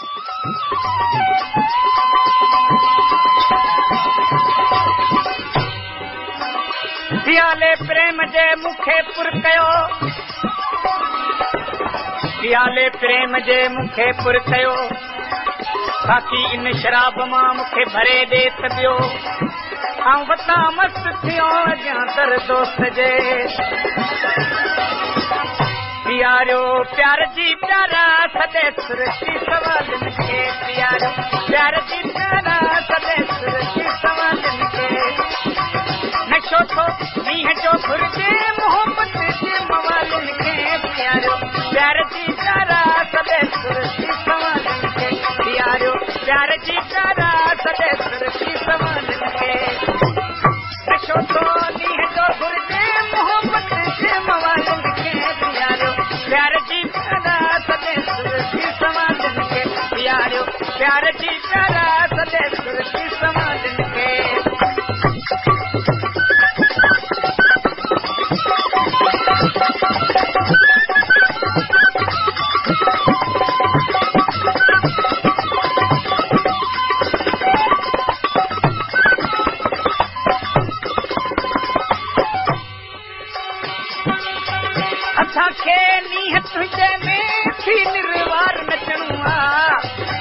पियाले प्रेम जे मुखे पुर कयो, पियाले प्रेम जे मुखे पुर कयो, बाक़ी इन शराब मां मुखे भरे दे त ॿियो आऊं वता मस्त थियो अॻियां तर दोस्त जे। पियारियो प्यार जी प्यारा सदे सुरती सवालनि खे, पियारियो प्यार जी प्यारा सदे सुरती सवालनि खे। नशो थो मींहं जो घुरिजे मोहब्बत जे मवालनि खे, पियारियो प्यार जी प्यारा सदे सुरती सवालनि खे, पियारियो प्यार जी प्यारा सदे सुरती सवालनि खे। नशो थो मींहं जो घुरिजे मोहब्बत जे मवालनि खे, पियारियो प्यार जी प्यारा सदे सुरती सवालनि खे, पियारियो प्यार जी प्यारा सदे सुरती सवालनि खे। असांखे नीहं तुंहिंजे में थी निर्वार नचणो आहे,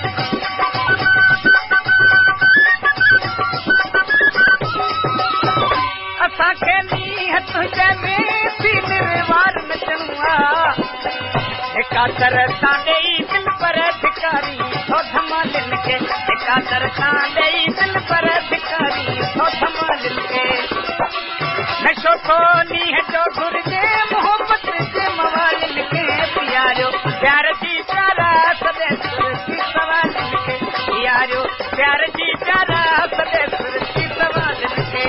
असांखे नीहं तुंहिंजे में थी निर्वार नचणो आहे। एकातर सां ॾेई दिल पर भिकारी थो धमालिन खे, एकातर सां ॾेई दिल पर भिकारी थो धमालिन खे। नशो थो नीहं जो घुरिजे मोहब्बत जे मवालनि खे, पियारियो प्यार जी प्यारा सदे सुरती सवालनि खे, पियारियो प्यार जी प्यारा सदे सुरती सवालनि खे।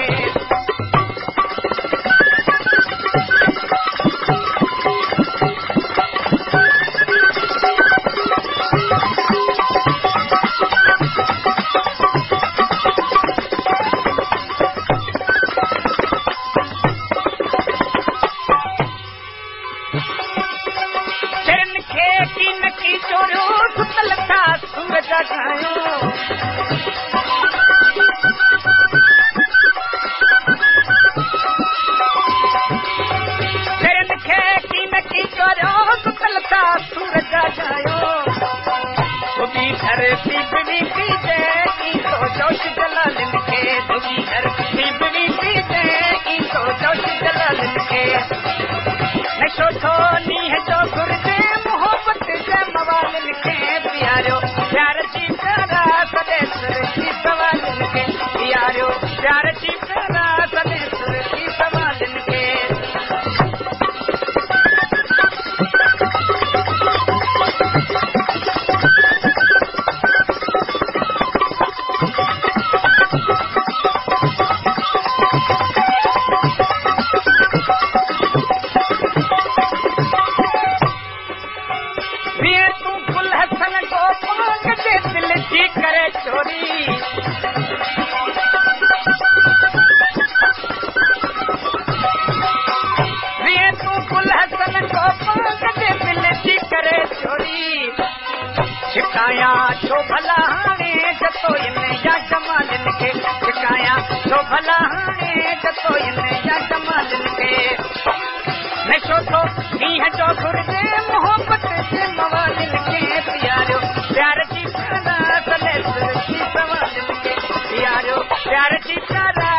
नशो थो नीहं जो घुरिजे मोहब्बत जे मवालनि खे, पियारियो प्यार जी प्यारा सदे सुरती सवालनि खे, पियारियो प्यार जी प्यारा सदे सुरती सवालनि खे। शिकाया छो भला हाणे जतो इन या जमालनि खे, शिकाया छो भला हाणे जतो इन या जमालनि खे। नशो थो मींहं जो घुरिजे मोहब्बत जे मवालनि खे, पियारियो प्यार जी प्यारा सदे सुरती सवालनि खे, पियारियो प्यार जी प्यारा